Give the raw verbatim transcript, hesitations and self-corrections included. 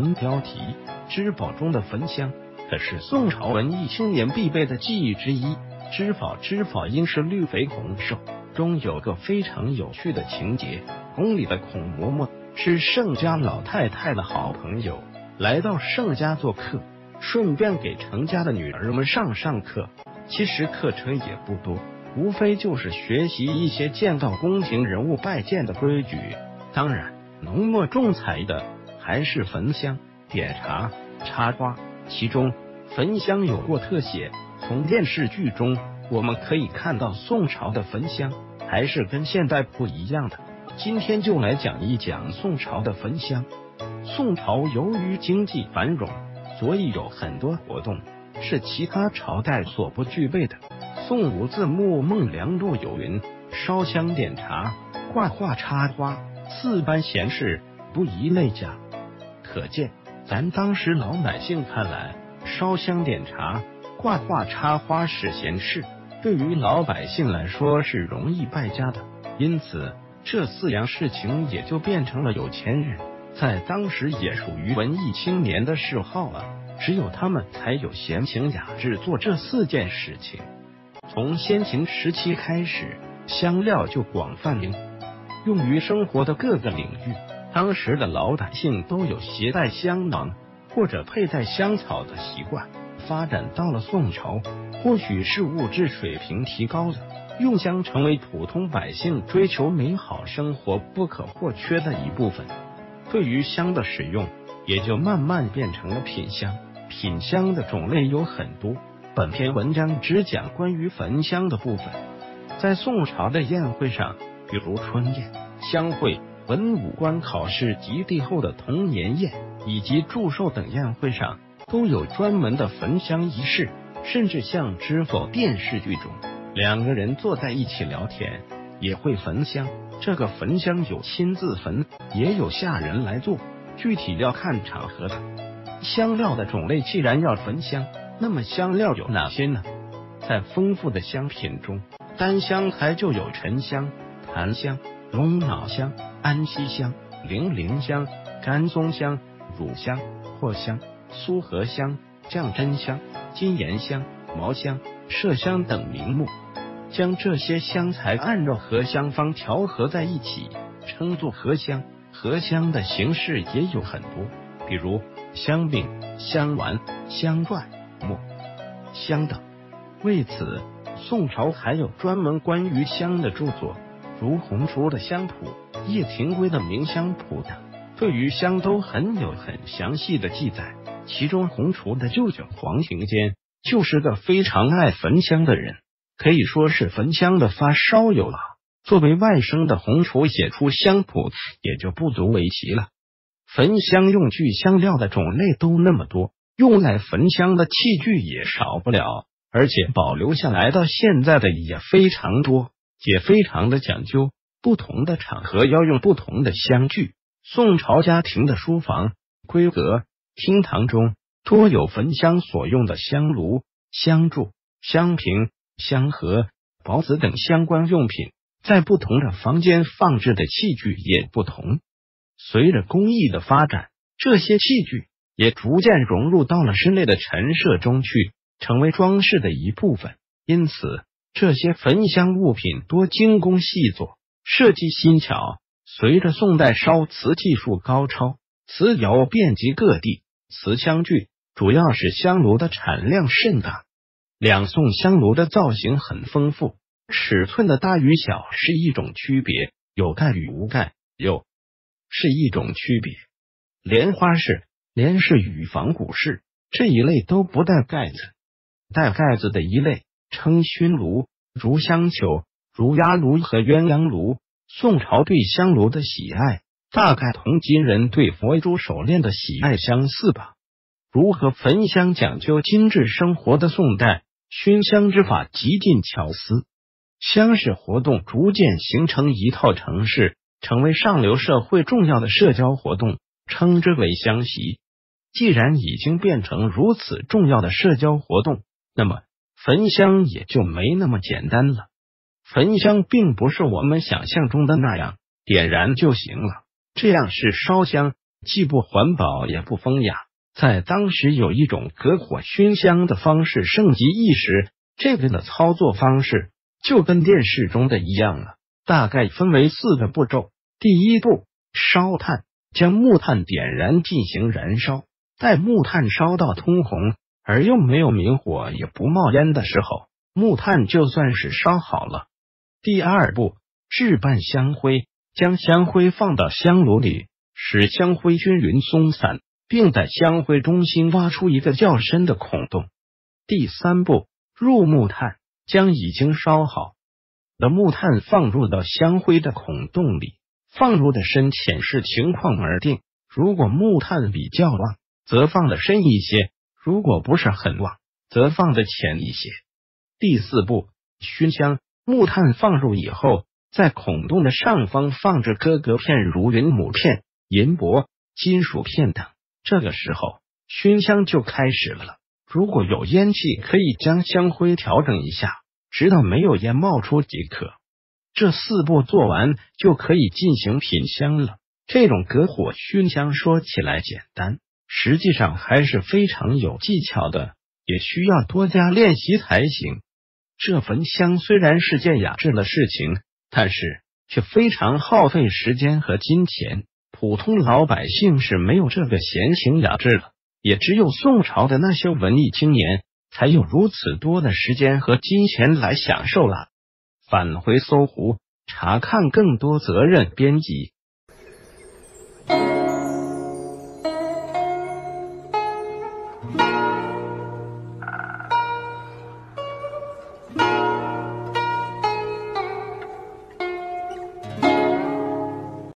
文标题：知否中的焚香，可是宋朝文艺青年必备的技艺之一。知否知否应是绿肥红瘦，中有个非常有趣的情节。宫里的孔嬷嬷是盛家老太太的好朋友，来到盛家做客，顺便给程家的女儿们上上课。其实课程也不多，无非就是学习一些见到宫廷人物拜见的规矩。当然，浓墨重彩的还是焚香、点茶、插花。其中焚香有过特写，从电视剧中我们可以看到宋朝的焚香还是跟现代不一样的。今天就来讲一讲宋朝的焚香。宋朝由于经济繁荣，所以有很多活动是其他朝代所不具备的。宋吴字幕孟良录有云：烧香点茶，挂画插花，四般闲事，不宜累家。可见咱当时老百姓看来，烧香点茶、挂画插花是闲事，对于老百姓来说是容易败家的，因此这四样事情也就变成了有钱人在当时也属于文艺青年的嗜好了，只有他们才有闲情雅致做这四件事情。从先秦时期开始，香料就广泛应用于生活的各个领域。当时的老百姓都有携带香囊或者佩戴香草的习惯。发展到了宋朝，或许是物质水平提高了，用香成为普通百姓追求美好生活不可或缺的一部分。对于香的使用，也就慢慢变成了品香。品香的种类有很多，本篇文章只讲关于焚香的部分。在宋朝的宴会上，比如春宴、香会、文武官考试及帝后的童年宴以及祝寿等宴会上，都有专门的焚香仪式。甚至像知否电视剧中，两个人坐在一起聊天也会焚香。这个焚香有亲自焚，也有下人来做，具体要看场合的。香料的种类既然要焚香，那么香料有哪些呢？在丰富的香品中，单香材就有沉香、檀香、龙脑香、安息香、零陵香、甘松香、乳香、藿香、苏合香、降真香、金岩香、毛香、麝香等名目。将这些香材按照合香方调和在一起，称作合香。合香的形式也有很多，比如香饼、香丸、香篆、墨香等。为此，宋朝还有专门关于香的著作，如红烛的香谱、叶廷圭的名香谱等，对于香都很有很详细的记载。其中红烛的舅舅黄庭坚就是个非常爱焚香的人，可以说是焚香的发烧友了。作为外甥的红烛写出香谱也就不足为奇了。焚香用具香料的种类都那么多，用来焚香的器具也少不了，而且保留下来到现在的也非常多，也非常的讲究，不同的场合要用不同的香具。宋朝家庭的书房、闺阁、厅堂中多有焚香所用的香炉、香柱、香瓶、香盒、宝子等相关用品，在不同的房间放置的器具也不同。随着工艺的发展，这些器具也逐渐融入到了室内的陈设中去，成为装饰的一部分。因此，这些焚香物品多精工细作，设计新巧。随着宋代烧瓷技术高超，瓷窑遍及各地，瓷香具主要是香炉的产量甚大。两宋香炉的造型很丰富，尺寸的大与小是一种区别，有盖与无盖有是一种区别。莲花式、莲式与仿古式这一类都不带盖子，带盖子的一类称熏炉、如香球、如鸭炉和鸳鸯炉。宋朝对香炉的喜爱大概同今人对佛珠手链的喜爱相似吧。如何焚香讲究精致生活的宋代，熏香之法极尽巧思，香事活动逐渐形成一套程式，成为上流社会重要的社交活动，称之为香席。既然已经变成如此重要的社交活动，那么焚香也就没那么简单了。焚香并不是我们想象中的那样点燃就行了，这样是烧香， 既不环保也不风雅。在当时有一种隔火熏香的方式盛极一时，这个的操作方式就跟电视中的一样了，大概分为四个步骤。第一步，烧炭，将木炭点燃进行燃烧，待木炭烧到通红而又没有明火也不冒烟的时候，木炭就算是烧好了。第二步，置办香灰，将香灰放到香炉里，使香灰均匀松散，并在香灰中心挖出一个较深的孔洞。第三步，入木炭，将已经烧好的木炭放入到香灰的孔洞里，放入的深浅视情况而定，如果木炭比较旺，则放的深一些，如果不是很旺，则放的浅一些。第四步，熏香，木炭放入以后，在孔洞的上方放置各个片如云母片、银箔、金属片等，这个时候熏香就开始了。如果有烟气，可以将香灰调整一下，直到没有烟冒出即可。这四步做完就可以进行品香了。这种隔火熏香说起来简单，实际上还是非常有技巧的，也需要多加练习才行。这焚香虽然是件雅致的事情，但是却非常耗费时间和金钱，普通老百姓是没有这个闲情雅致的，也只有宋朝的那些文艺青年才有如此多的时间和金钱来享受了。返回搜狐，查看更多责任编辑